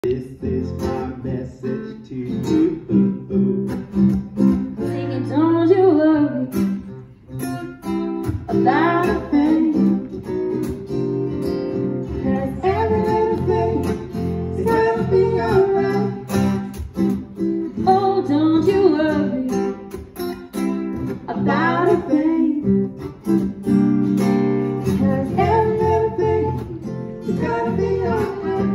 This is my message to you. Singing, don't you worry about a thing, 'cause every little thing is gonna be alright. Oh, don't you worry about a thing, 'cause every little thing is gonna be alright.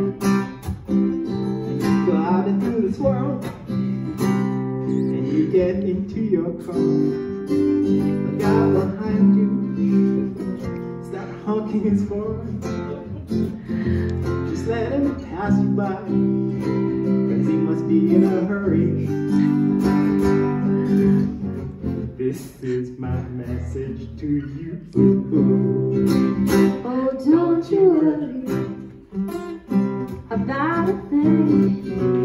Go out into this world and you get into your car. Look out behind you, start honking his horn. Just let him pass you by, 'cause he must be in a hurry. This is my message to you. Oh, don't you worry about a thing.